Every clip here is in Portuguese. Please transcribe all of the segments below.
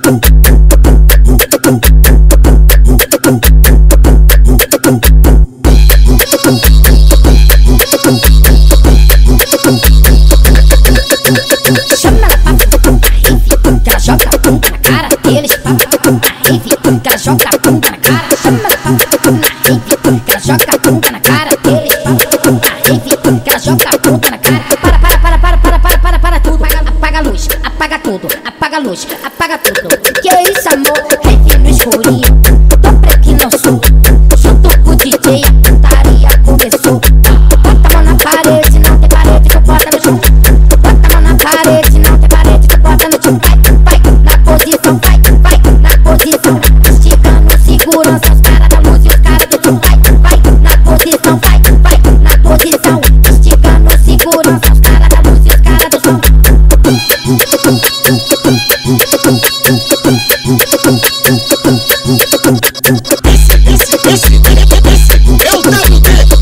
Joga a bunda na cara deles, ela joga a bunda na cara, chama na rave, ela joga a bunda na cara deles, ela joga a bunda na cara. Para tudo, apaga a luz, apaga tudo, apaga a luz, apaga tudo. Que é isso, amor? Rave no escurinho, tô preto no sul, junto com o DJ, a putaria começou. Bota a mão na parede, não tem parede que eu bota no chão. Bota a mão na parede, não tem parede que eu bota no chão. Posição, vai na posição, esticando segurança, os caras da luz e os caras do som. Vai na posição, vai na posição, esticando segurança, os caras da luz e os caras do som. Esse é o WD,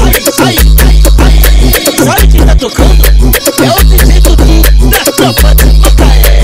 aí, sabe quem tá tocando? É o DJ Dudu da tropa de Macaé.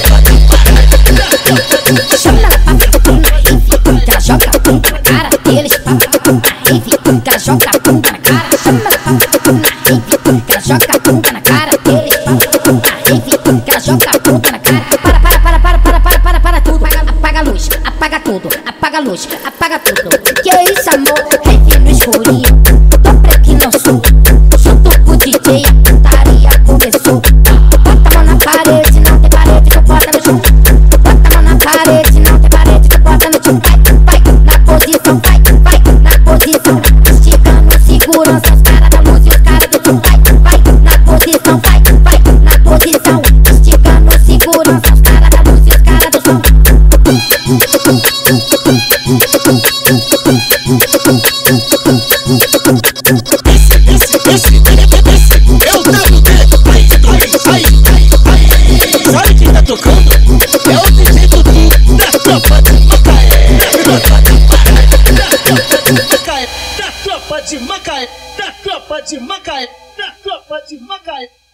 Joga a bunda na cara deles, ela joga a bunda na cara, chama ela joga a bunda na cara deles, ela joga a bunda na cara. Para tudo, apaga a luz, apaga tudo, apaga a luz, apaga tudo. Que é isso, amor? Rave no escurinho, tô preto no sul, junto com o DJ, a putaria começou. Bota a mão na parede, não tem parede que eu bota no chão. Bota a mão na parede, não tem parede que eu bota no chão. Posição, vai na posição, esticando segurança, os caras da luz e os caras do som. Vai na posição, vai na posição, esticando segurança, os caras da luz e os caras do som. Esse é o WD, aí, sabe quem tá tocando? É o DJ Dudu da tropa de Macaé. Da tropa de Macaé, da tropa de Macaé, da tropa de Macaé.